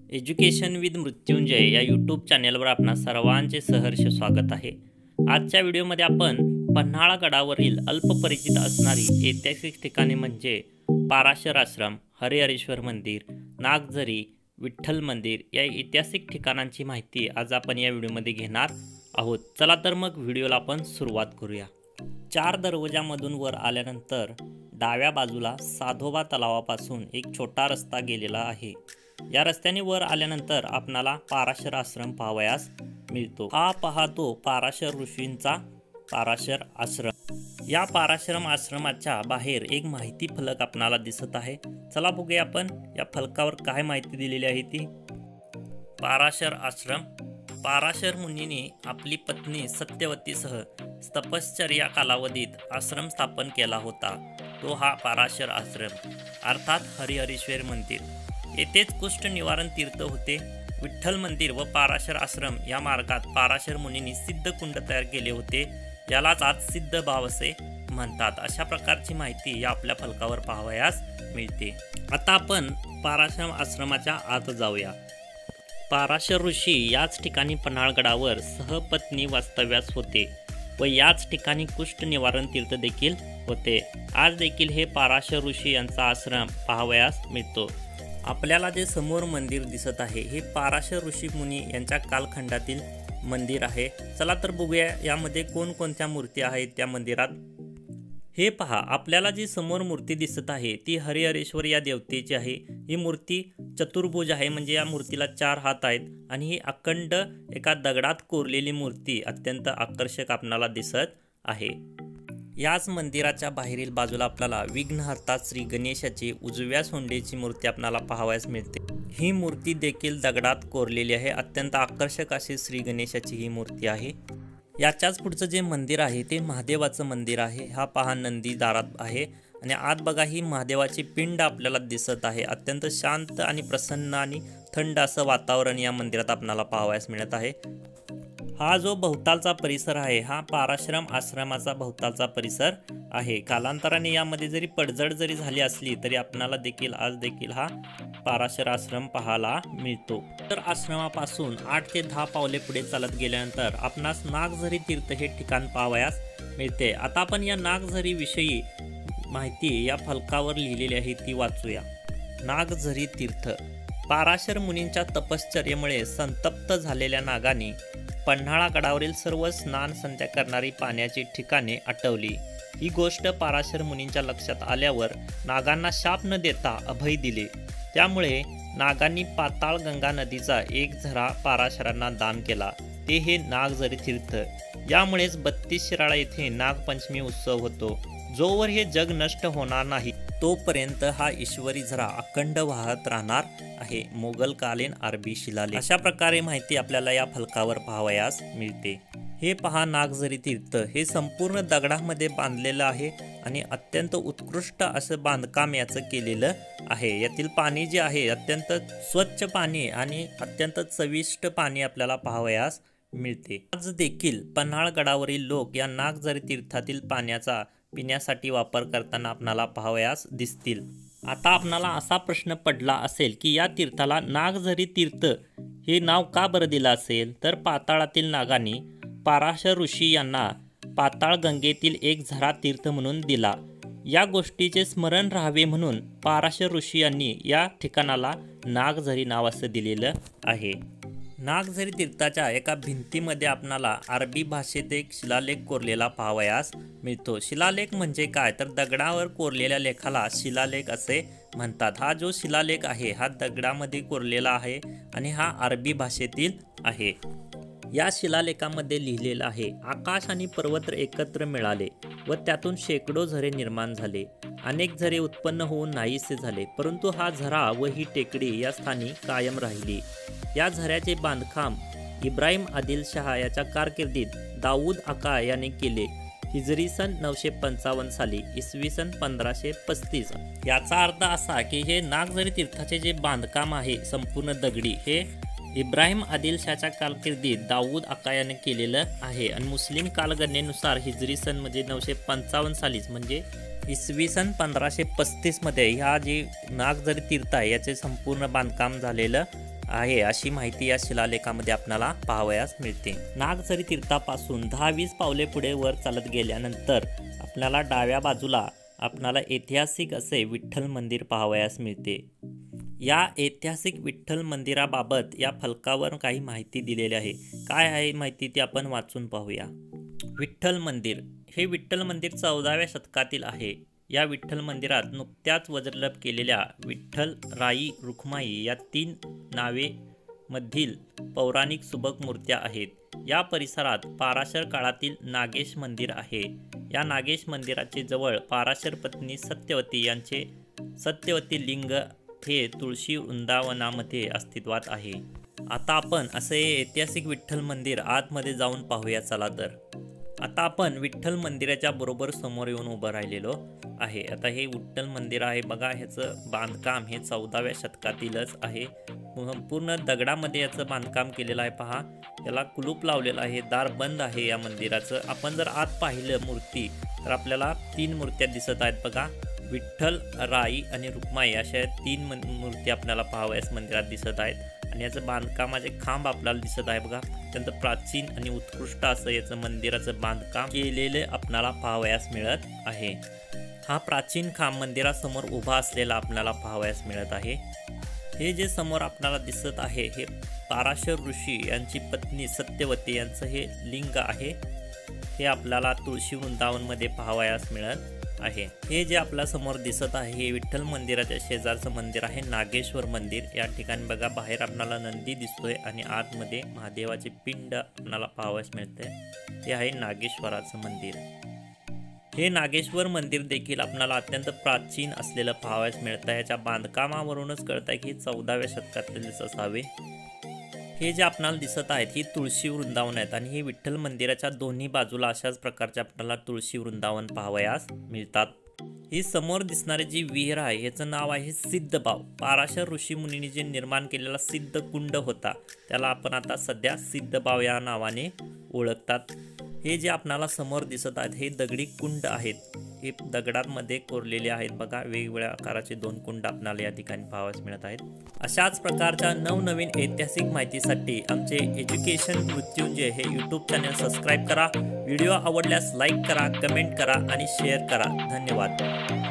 Education with Mrityunjay या YouTube चॅनेलवर आपणा सर्वांचे सहर्ष स्वागत आहे। आजच्या व्हिडिओमध्ये आपण पन्हाळा गडावरील अल्पपरिचित असणारी ऐतिहासिक ठिकाणे म्हणजे पाराशर आश्रम, हरिहरेश्वर मंदिर, नागझरी, विठ्ठल मंदिर या ऐतिहासिक ठिकाणांची माहिती आज आपण या व्हिडिओमध्ये घेणार आहोत। चला तर मग व्हिडिओला आपण सुरुवात करूया। 4 दरवाजामधून वर आल्यानंतर डाव्या बाजूला साधोबा तलावापासून एक छोटा रस्ता गेलेला आहे। या रस्त्याने वर आल्यानंतर आपणाला पाराशर आश्रम पाहावयास मिळतो। हा पाहतो पाराशर ऋषींचा पाराशर आश्रम। या पाराशरम आश्रमाच्या बाहेर एक माहिती फलक आपणाला दिसत आहे। चला बघूया आपण या फलकावर काय माहिती दिलेली आहे ती। पाराशर आश्रम। पाराशर मुनीने आपली पत्नी सत्यवतीसह तपश्चर्या कालावधीत आश्रम स्थापन केला होता। तो हा पाराशर आश्रम अर्थात हरिहरेश्वर मंदिर। येथेच कुष्ठ निवारण तीर्थ होते। विठ्ठल मंदिर व पाराशर आश्रम या मार्गात पाराशर मुनींनी सिद्ध कुंड तयार केले होते। यालाच आज सिद्ध भाव असे म्हणतात। अशा प्रकारची माहिती या आपल्या फलकावर पाहावयास मिळते। आता आपण पाराशर आश्रमाच्या आत जाऊया। पाराशर ऋषी याच ठिकाणी पन्हाळगडावर सहपत्नी वास्तव्यास होते व याच ठिकाणी कुष्ठ निवारण तीर्थ देखील होते। आज देखील हे पाराशर ऋषी यांचा आश्रम पाहावयास मिळतो। आपल्याला जे समोर मंदिर दिसत आहे हे पाराशर ऋषी मुनी यांच्या कालखंडातील मंदिर आहे। चला तर बघूया यामध्ये कोणकोणत्या मूर्ती आहेत त्या मंदिरात। हे पहा, आपल्याला जी समोर मूर्ती दिसत आहे ती हरिहरेश्वर या देवतेची आहे। ही मूर्ती चतुर्भुज आहे, म्हणजे या मूर्तीला 4 हात आहेत आणि ही अखंड एका दगडात कोरलेली मूर्ती अत्यंत आकर्षक आपणाला दिसत आहे। याच मंदिराच्या बाहेरील बाजूला आपल्याला विघ्नहर्ता श्री गणेशाची उजव्या सोंडेची मूर्ती आपल्याला पाहावयास मिळते। ही मूर्ती देखील दगडात कोरलेली आहे। अत्यंत आकर्षक अशी श्री गणेशाची ही मूर्ती आहे। याच्याच पुढचं जे मंदिर आहे ते महादेवाचं मंदिर आहे। हा पहा नंदी दारात आहे आणि आत बघा ही महादेवाची पिंड आपल्याला दिसत आहे। अत्यंत शांत आणि प्रसन्न आणि थंड असं वातावरण या मंदिरात आपल्याला पाहावयास मिळत आहे। हा जो भोवतालचा परिसर आहे हा पाराशरम आश्रमाचा भोवतालचा परिसर आहे। कालांतराने यामध्ये जरी पडझड जरी झाली असली तरी आपणाला देखील आज देखील हा पाराशर आश्रम पाहायला मिळतो। तर आश्रमापासून 8 ते 10 पावले पुढे चालत गेल्यानंतर आपणास नागझरी तीर्थ हे ठिकाण पाहावयास मिळते। आता आपण या नागझरी विषयी माहिती या फलकावर लिहिलेली आहे ती वाचूया। नागझरी तीर्थ। पाराशर मुनींच्या तपश्चर्येमुळे संतप्त झालेल्या नागांनी पन्हाळा गडावरील सर्व स्नान संध्या करणारी पाण्याची ठिकाणे आटवली। ही गोष्ट पाराशर मुनींच्या लक्षात आल्यावर नागांना शाप न देता अभय दिले। त्यामुळे नागांनी पाताळ गंगा नदीचा एक झरा पाराशरांना दान केला, ते हे नागझरी तीर्थ। यामुळेच 32 शिराळा येथे नागपंचमी उत्सव होतो। जोवर हे जग नष्ट होणार नाही तोपर्यंत हा ईश्वरी झरा अखंड वाहत राहणार आहे। मोगलकालीन अरबी शिलालेख। अशा प्रकारे माहिती आपल्याला या फलकावर पाहावयास मिळते। हे पहा नागझरी तीर्थ हे संपूर्ण दगडामध्ये बांधलेलं आहे आणि अत्यंत उत्कृष्ट असं बांधकाम याचं केलेलं आहे। यातील पाणी जे आहे अत्यंत स्वच्छ पाणी आणि अत्यंत चविष्ट पाणी आपल्याला पाहावयास मिळते। आज देखील पन्हाळगडावरील लोक या नागझरी तीर्थातील पाण्याचा पिण्यासाठी वापर करताना आपणाला पाहावयास दिसतील। आता आपणाला असा प्रश्न पडला असेल की या तीर्थाला नागझरी तीर्थ हे नाव का बरं दिलं असेल, तर पाताळातील नागांनी पाराशर ऋषी यांना पाताळ गंगेतील एक झरा तीर्थ म्हणून दिला। या गोष्टीचे स्मरण राहावे म्हणून पाराशर ऋषी यांनी या ठिकाणाला नागझरी नाव असं दिलेलं आहे। नागझरी तीर्थाच्या एका भिंतीमध्ये आपणाला अरबी भाषेत एक शिलालेख कोरलेला पाहावयास मिळतो। शिलालेख म्हणजे काय, तर दगडावर कोरलेल्या लेखाला शिलालेख असे म्हणतात। हा जो शिलालेख आहे हा दगडामध्ये कोरलेला आहे आणि हा अरबी भाषेतील आहे। या शिलालेखामध्ये लिहिलेलं आहे, आकाश आणि पर्वत एकत्र मिळाले व त्यातून शेकडो झरे निर्माण झाले। अनेक झरे उत्पन्न होऊन नाहीसे झाले, परंतु हा झरा व ही टेकडी या स्थानी कायम राहिली। या झऱ्याचे बांधकाम इब्राहिम आदिलशाह याच्या कारकिर्दीत दाऊद आका याने केले। हिजरी सन 955 साली, इसवी सन 1535। याचा अर्थ असा की हे नागझरी तीर्थाचे जे बांधकाम आहे संपूर्ण दगडी हे इब्राहिम आदिलशाहच्या कारकिर्दीत दाऊद आका याने केलेलं आहे आणि मुस्लिम कालगणनेनुसार हिजरी सन म्हणजे 955 सालीच म्हणजे इसवी सन 1535 मध्ये ह्या जी नागझरी तीर्थ आहे याचे संपूर्ण बांधकाम झालेलं आहे अशी माहिती या शिलालेखामध्ये आपल्याला पाहावयास मिळते. नागझरी तीर्थापासून 10-20 पावले पुढे वर चालत गेल्यानंतर आपल्याला डाव्या बाजूला आपल्याला ऐतिहासिक असे विठ्ठल मंदिर पाहावयास मिळते. या ऐतिहासिक विठ्ठल मंदिराबाबत या फलकावर काही माहिती दिलेली आहे. काय आहे माहिती ती आपण वाचून पाहूया. विठ्ठल मंदिर हे विठ्ठल मंदिर 14व्या शतकातील आहे. या विठ्ठल मंदिरात नुकत्याच वज्रलेप केलेल्या विठ्ठल, राई, रुक्माई या 3 नावे मधील पौराणिक सुबक मूर्त्या आहेत. या परिसरात पाराशर काळातील नागेश मंदिर आहे. या नागेश मंदिराचे जवळ पाराशर पत्नी सत्यवती यांचे सत्यवती लिंग हे तुळशी वृंदावनामध्ये अस्तित्वात आहे. आता आपण असे ऐतिहासिक विठ्ठल मंदिर आतमध्ये जाऊन पाहूया. चला तर आता आपण विठ्ठल मंदिराच्या बरोबर समोर येऊन उभं राहिलेलो आहे. आता हे विठ्ठल मंदिर आहे बघा. ह्याचं बांधकाम हे 14व्या शतकातीलच आहे. पूर्ण दगडामध्ये याचं बांधकाम केलेलं आहे. पहा, याला कुलूप लावलेलं आहे. दार बंद आहे या मंदिराचं. आपण जर आत पाहिलं मूर्ती तर आपल्याला 3 मूर्त्या दिसत आहेत बघा. विठ्ठल, राई आणि रुक्माई अशा 3 मूर्ती आपल्याला पाहावयास मंदिरात दिसत आहेत. आणि याचं बांधकामाचे खांब आपल्याला दिसत आहे बघा. अत्यंत प्राचीन आणि उत्कृष्ट असं याचं मंदिराचं बांधकाम केलेले आपल्याला पाहावयास मिळत आहे. हा प्राचीन खांब मंदिरासमोर उभा असलेला आपल्याला पाहावयास मिळत आहे. हे जे समोर आपल्याला दिसत आहे हे पाराशर ऋषी यांची पत्नी सत्यवती यांचं हे लिंग आहे. हे आपल्याला तुळशी वृंदावनमध्ये पाहावयास मिळत आहे. हे जे आपल्या समोर दिसत आहे हे विठ्ठल मंदिराच्या शेजारचं मंदिर आहे नागेश्वर मंदिर. या ठिकाणी बघा बाहेर आपल्याला नंदी दिसतोय आणि आतमध्ये महादेवाचे पिंड आपल्याला पाहावयास मिळते. हे आहे नागेश्वराचं मंदिर. हे नागेश्वर मंदिर देखील आपल्याला अत्यंत प्राचीन असलेलं पाहावयास मिळतं. याच्या बांधकामावरूनच कळत आहे की 14व्या शतकातीलच असावे. हे जे आपल्याला दिसत आहेत ही तुळशी वृंदावन आहेत आणि हे विठ्ठल मंदिराच्या दोन्ही बाजूला अशाच प्रकारचे आपल्याला तुळशी वृंदावन पाहावयास मिळतात. ही समोर दिसणारी जी विहीर आहे याचं नाव आहे सिद्धबाव. पाराशर ऋषी मुनींनी जे निर्माण केलेला सिद्ध कुंड होता त्याला आपण आता सध्या सिद्धबाव या नावाने ओळखतात. हे जे आपल्याला समोर दिसत आहेत हे दगडी कुंड आहेत. हे दगडांमध्ये कोरलेले आहेत बघा. वेगवेगळ्या आकाराचे 2 कुंड आपल्याला या ठिकाणी पाहावयास मिळत आहेत. अशाच प्रकारच्या नवनवीन ऐतिहासिक माहितीसाठी आमचे एज्युकेशन मृत्युंजय हे यूट्यूब चॅनल सबस्क्राईब करा. व्हिडिओ आवडल्यास लाईक करा, कमेंट करा आणि शेअर करा. धन्यवाद.